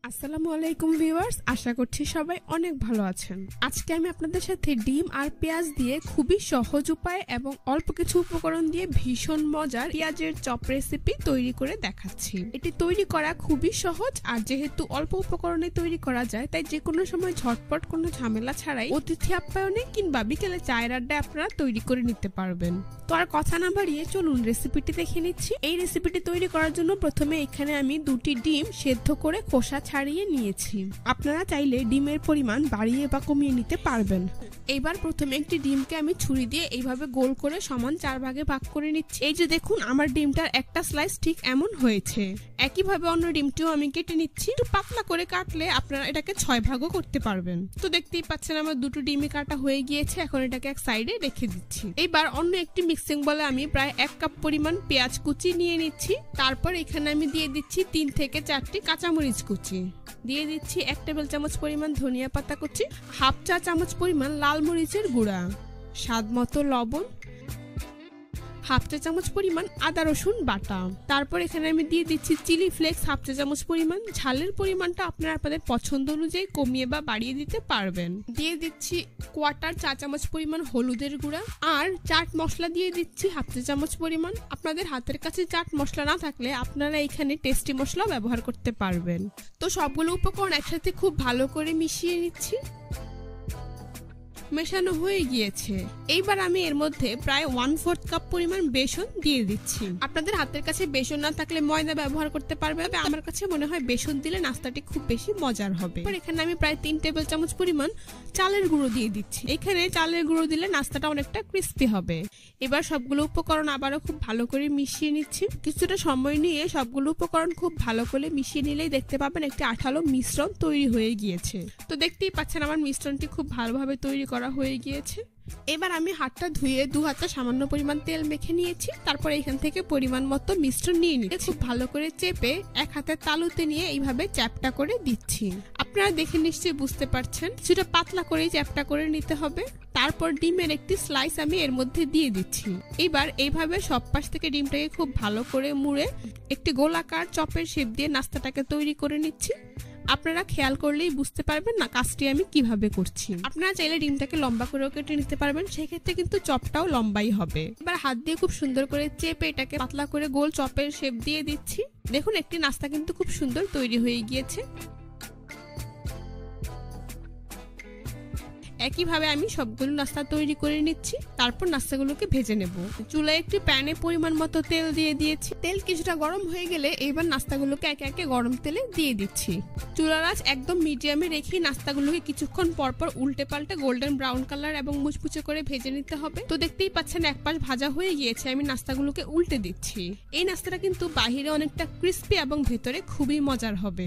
আসসালামু আলাইকুম ভিউয়ার্স, আশা করছি সবাই অনেক ভালো আছেন। আজকে আমি আপনাদের সাথে ডিম আর পেঁয়াজ দিয়ে খুবই সহজ উপায় এবং অল্প কিছু উপকরণ দিয়ে ভীষণ মজার পেঁয়াজের চপ রেসিপি তৈরি করে দেখাচ্ছি। এটি তৈরি করা খুবই সহজ, আর যেহেতু অল্প উপকরণে তৈরি করা যায় তাই যে কোনো সময় ঝটপট কোনো ঝামেলা ছাড়াই অতিথি আপ্যায়নে কিংবা বিকেলে চায়ের আড্ডায় আপনারা তৈরি করে নিতে পারবেন। তো আর কথা না বাড়িয়ে চলুন রেসিপিটি দেখে নিচ্ছি। এই রেসিপিটি তৈরি করার জন্য প্রথমে এখানে আমি 2টি ডিম সেদ্ধ করে খোসা ছাড়িয়ে নিয়েছি। আপনারা চাইলে ডিমের পরিমাণ বাড়িয়ে বা কমিয়ে নিতে পারবেন। এবার প্রথমে একটি ডিমকে আমি ছুরি দিয়ে এইভাবে গোল করে সমান 4 ভাগে ভাগ করে নিচ্ছি। এই যে দেখুন, আমার ডিমটার একটা স্লাইস ঠিক এমন হয়েছে। একইভাবে অন্য ডিমটিও আমি কেটে নিচ্ছি। একটু পাতলা করে কাটলে আপনারা এটাকে 6 ভাগও করতে পারবেন। তো দেখতেই পাচ্ছেন আমার 2টো ডিমই কাটা হয়ে গিয়েছে। এখন এটাকে এক সাইডে রেখে দিচ্ছি। এবার অন্য একটি মিক্সিং বলে আমি প্রায় 1 কাপ পরিমাণ পেঁয়াজ কুচি নিয়ে নিচ্ছি। তারপর এখানে আমি দিয়ে দিচ্ছি 3 থেকে 4টি কাঁচামরিচ কুচি, দিয়ে দিচ্ছি 1 টেবিল চামচ পরিমাণ ধনিয়া পাতা কুচি, হাফ চা চামচ পরিমাণ লাল মরিচের গুঁড়া, স্বাদ মতো লবণ, হাফ চা চামচ পরিমাণ আদা রসুন বাটা। তারপর এখানে আমি দিয়ে দিচ্ছি চিলি ফ্লেক্স হাফ চা চামচ পরিমাণ। ঝালের পরিমাণটা আপনারা আপনাদের পছন্দ অনুযায়ী কমিয়ে বা বাড়িয়ে দিতে পারবেন। দিয়ে দিচ্ছি 1/4 চা চামচ পরিমাণ হলুদের গুঁড়া, আর চাট মশলা দিয়ে দিচ্ছি হাফ চা চামচ পরিমাণ। আপনাদের হাতের কাছে চাট মশলা না থাকলে আপনারা এখানে টেস্টি মশলা ব্যবহার করতে পারবেন। তো সবগুলো উপকরণ একসাথে খুব ভালো করে মিশিয়ে নিচ্ছি। মেশানো হয়ে গিয়েছে। এইবার আমি এর মধ্যে প্রায় 1/4 কাপ পরিমাণ বেসন দিয়ে দিচ্ছি। আপনাদের হাতের কাছে বেসন না থাকলে ময়দা ব্যবহার করতে পারবেন। আমার কাছে মনে হয় বেসন দিলে নাস্তাটি খুব বেশি মজার হবে। এখানে আমি প্রায় 3 টেবিল চামচ পরিমাণ চালের গুঁড়ো দিয়ে দিচ্ছি। এখানে চালের গুঁড়ো দিলে নাস্তাটা অনেকটা ক্রিস্পি হবে। এবার সবগুলো উপকরণ আবারও খুব ভালো করে মিশিয়ে নিচ্ছি। কিছুটা সময় নিয়ে সবগুলো উপকরণ খুব ভালো করে মিশিয়ে নিলেই দেখতে পাবেন একটি আঠালো মিশ্রণ তৈরি হয়ে গিয়েছে। তো দেখতেই পাচ্ছেন আমার মিশ্রণটি খুব ভালোভাবে তৈরি করা হয়ে গিয়েছে। এবার আমি হাতটা ধুয়ে 2 হাতে সামান্য পরিমাণ তেল মেখে নিয়েছি। তারপর এখান থেকে পরিমাণ মতো মিশ্রণ নিয়ে নিচ্ছি। খুব ভালো করে চেপে 1 হাতের তালুতে নিয়ে এইভাবে চ্যাপটা করে দিচ্ছি। আপনারা দেখে নিশ্চয়ই বুঝতে পারছেন কিছুটা পাতলা করেই চ্যাপটা করে নিতে হবে। তারপর ডিমের একটি স্লাইস আমি এর মধ্যে দিয়ে দিচ্ছি। এবার এইভাবে সব পাশ থেকে ডিমটাকে খুব ভালো করে মুড়ে একটি গোলাকার চপের শেপ দিয়ে নাস্তাটাকে তৈরি করে নিচ্ছি। আপনারা খেয়াল করলেই বুঝতে পারবেন না কাজটি আমি কিভাবে করছি। আপনারা চাইলে ডিমটাকে লম্বা করেও কেটে নিতে পারবেন, সেক্ষেত্রে কিন্তু চপটাও লম্বাই হবে। এবার হাত দিয়ে খুব সুন্দর করে চেপে এটাকে পাতলা করে গোল চপের শেপ দিয়ে দিচ্ছি। দেখুন একটি নাস্তা কিন্তু খুব সুন্দর তৈরি হয়ে গিয়েছে। একইভাবে আমি সবগুলো নাস্তা তৈরি করে নিচ্ছি। তারপর নাস্তাগুলোকে ভেজে নেব। চুলায় একটি প্যানে পরিমাণ মতো তেল দিয়ে দিয়েছি। তেল কিছুটা গরম হয়ে গেলে এবার নাস্তাগুলোকে একে একে গরম তেলে দিয়ে দিচ্ছি। চুলার আঁচ একদম মিডিয়ামে রেখে নাস্তাগুলোকে কিছুক্ষণ পরপর উল্টে পাল্টে গোল্ডেন ব্রাউন কালার এবং মুচমুচে করে ভেজে নিতে হবে। তো দেখতেই পাচ্ছেন এক পাশ ভাজা হয়ে গিয়েছে। আমি নাস্তাগুলোকে উল্টে দিচ্ছি। এই নাস্তাটা কিন্তু বাহিরে অনেকটা ক্রিস্পি এবং ভেতরে খুবই মজার হবে।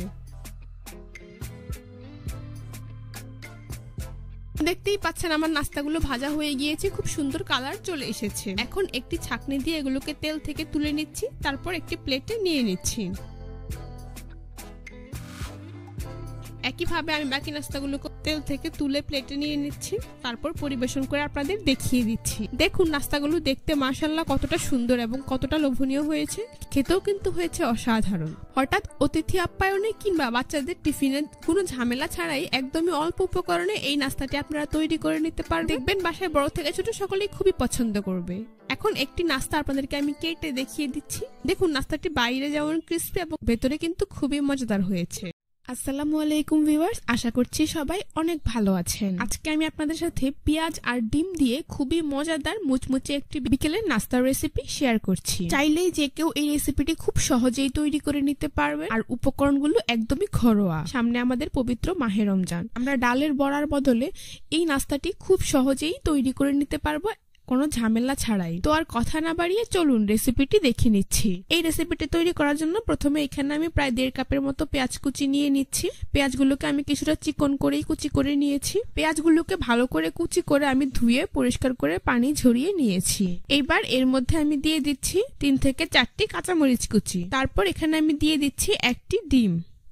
দেখতেই পাচ্ছেন আমার নাস্তাগুলো ভাজা হয়ে গিয়েছে, খুব সুন্দর কালার চলে এসেছে। এখন একটি ছাঁকনি দিয়ে এগুলোকে তেল থেকে তুলে নিচ্ছি। তারপর একটি প্লেটে নিয়ে নিচ্ছি। একইভাবে আমি বাকি নাস্তাগুলোকে তেল থেকে তুলে প্লেটে নিয়ে নিচ্ছি। তারপর পরিবেশন করে আপনাদের দেখিয়ে দিচ্ছি। দেখুন নাস্তাগুলো দেখতে মাশাআল্লাহ কতটা সুন্দর এবং কতটা লোভনীয় হয়েছে। খেতেও কিন্তু হয়েছে অসাধারণ। হঠাৎ অতিথি আপ্যায়নে কিংবা বাচ্চাদের টিফিনে কোনো ঝামেলা ছাড়াই একদমই অল্প উপকরণে এই নাস্তাটি আপনারা তৈরি করে নিতে পারবেন। দেখবেন বাসায় বড় থেকে ছোট সকলেই খুবই পছন্দ করবে। এখন একটি নাস্তা আপনাদেরকে আমি কেটে দেখিয়ে দিচ্ছি। দেখুন নাস্তাটি বাইরে যেমন ক্রিস্পি এবং ভেতরে কিন্তু খুবই মজাদার হয়েছে। আসসালামু আলাইকুম ভিউয়ার্স, আশা করছি সবাই অনেক ভালো আছেন। আজকে আমি আপনাদের সাথে পেঁয়াজ আর ডিম দিয়ে খুবই মজাদার মুচমুচে একটি বিকেলের নাস্তার রেসিপি শেয়ার করছি। চাইলেই যে কেউ এই রেসিপিটি খুব সহজেই তৈরি করে নিতে পারবে। আর উপকরণগুলো একদমই ঘরোয়া। সামনে আমাদের পবিত্র মাহে রমজান। আমরা ডালের বড়ার বদলে এই নাস্তাটি খুব সহজেই তৈরি করে নিতে পারবো কোনো ঝামেলা ছাড়াই। তো আর কথা না বাড়িয়ে চলুন রেসিপিটি দেখে নিচ্ছি। এই রেসিপিটি তৈরি করার জন্য প্রথমে এখানে আমি প্রায় 1.5 কাপের মতো পেঁয়াজ কুচি নিয়ে নিচ্ছি। পেঁয়াজগুলোকে আমি কিছুটা চিকন করেই কুচি করে নিয়েছি। পেঁয়াজগুলোকে ভালো করে কুচি করে আমি ধুয়ে পরিষ্কার করে পানি ঝরিয়ে নিয়েছি। এইবার এর মধ্যে আমি দিয়ে দিচ্ছি 3 থেকে 4টি কাঁচামরিচ কুচি। তারপর এখানে আমি দিয়ে দিচ্ছি একটি ডিম,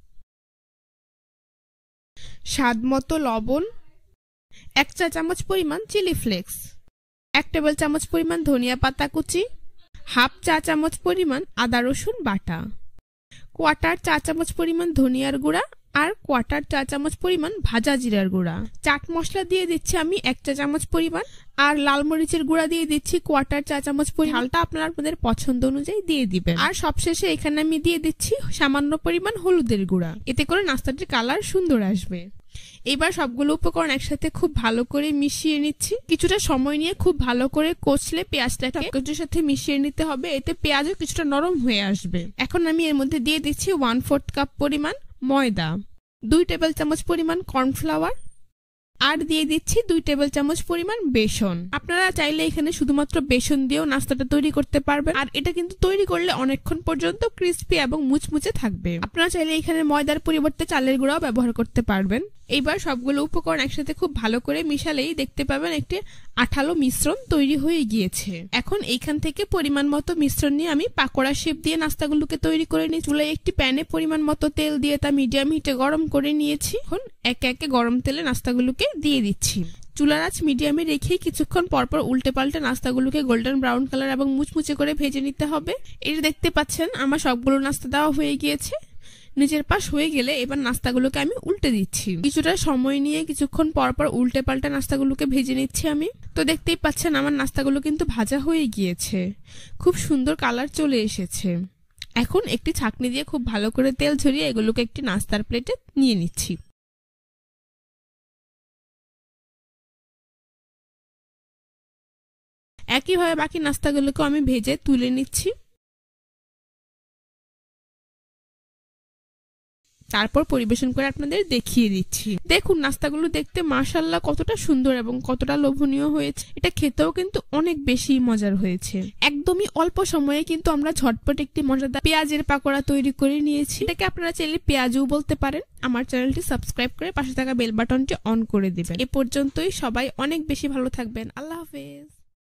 স্বাদ মতো লবণ, 1 চা চামচ পরিমাণ চিলি ফ্লেক্স, 1 টেবিল চামচ পরিমাণ ধনিয়া পাতা কুচি, হাফ চা চামচ পরিমাণ আদা রসুন বাটা, 1/4 চা চামচ পরিমাণ ধনিয়ার গুঁড়া আর কোয়ার্টার চা চামচ পরিমাণ ভাজা জিরার গুঁড়া। চাট মশলা দিয়ে দিচ্ছি আমি 1 চা চামচ পরিমাণ, আর লাল মরিচের গুঁড়া দিয়ে দিচ্ছি কোয়ার্টার চা চামচ পরিমাণ। ঝালটা আপনারা আপনাদের পছন্দ অনুযায়ী দিয়ে দিবেন। আর সবশেষে এখানে আমি দিয়ে দিচ্ছি সামান্য পরিমাণ হলুদের গুঁড়া, এতে করে নাস্তাটির কালার সুন্দর আসবে। এবার সবগুলো উপকরণ একসাথে খুব ভালো করে মিশিয়ে নিচ্ছি। কিছুটা সময় নিয়ে খুব ভালো করে কষলে পেঁয়াজটাকে সবকিছুর সাথে মিশিয়ে নিতে হবে, এতে পেঁয়াজও কিছুটা নরম হয়ে আসবে। এখন আমি এর মধ্যে দিয়ে দিচ্ছি 1/4 কাপ পরিমাণ ময়দা, 2 টেবিল চামচ পরিমাণ কর্নফ্লাওয়ার, আর দিয়ে দিচ্ছি 2 টেবিল চামচ পরিমাণ বেসন। আপনারা চাইলে এখানে শুধুমাত্র বেসন দিয়েও নাস্তাটা তৈরি করতে পারবেন, আর এটা কিন্তু তৈরি করলে অনেকক্ষণ পর্যন্ত ক্রিস্পি এবং মুচমুচে থাকবে। আপনারা চাইলে এখানে ময়দার পরিবর্তে চালের গুঁড়াও ব্যবহার করতে পারবেন। এইবার সবগুলো উপকরণ একসাথে খুব ভালো করে মিশালেই দেখতে পাবেন একটি আঠালো মিশ্রণ তৈরি হয়ে গিয়েছে। এখন এইখান থেকে পরিমাণ মতো মিশ্রণ নিয়ে আমি পাকোড়া শেপ দিয়ে নাস্তাগুলোকে তৈরি করে নিই। চুলায় একটি প্যানে পরিমাণ মতো তেল দিয়ে তা মিডিয়াম হিটে গরম করে নিয়েছি। এখন একে একে গরম তেলে নাস্তাগুলোকে দিয়ে দিচ্ছি। চুলার আঁচ মিডিয়ামে রেখেই কিছুক্ষণ পরপর উল্টে পাল্টে নাস্তাগুলোকে গোল্ডেন ব্রাউন কালার এবং মুচমুচে করে ভেজে নিতে হবে। এটা দেখতে পাচ্ছেন আমার সবগুলো নাস্তা দেওয়া হয়ে গিয়েছে। নিচের পাশ হয়ে গেলে এবার নাস্তাগুলোকে আমি উল্টে দিচ্ছি। কিছুটা সময় নিয়ে কিছুক্ষণ পরপর উল্টে পাল্টে নাস্তাগুলোকে ভেজে নিচ্ছি আমি। তো দেখতেই পাচ্ছেন আমার নাস্তাগুলো কিন্তু ভাজা হয়ে গিয়েছে, খুব সুন্দর কালার চলে এসেছে। এখন একটি ছাঁকনি দিয়ে খুব ভালো করে তেল ঝরিয়ে এগুলোকে একটি নাস্তার প্লেটে নিয়ে নিচ্ছি। একইভাবে বাকি নাস্তাগুলোকে আমি ভেজে তুলে নিচ্ছি। তারপর পরিবেশন করে আপনাদের দেখিয়ে দিচ্ছি। দেখুন নাস্তাগুলো দেখতে মাশাআল্লাহ কতটা সুন্দর এবং কতটা লোভনীয় হয়েছে। এটা খেতেও কিন্তু অনেক বেশি মজার হয়েছে। একদমই অল্প সময়ে কিন্তু আমরা ঝটপট একটি মজাদার পেঁয়াজের পাকোড়া তৈরি করে নিয়েছি। এটাকে আপনারা চাইলে পেঁয়াজও বলতে পারেন। আমার চ্যানেলটি সাবস্ক্রাইব করে পাশে থাকা বেল বাটনটি অন করে দিবেন। এ পর্যন্তই, সবাই অনেক বেশি ভালো থাকবেন। আল্লাহ হাফেজ।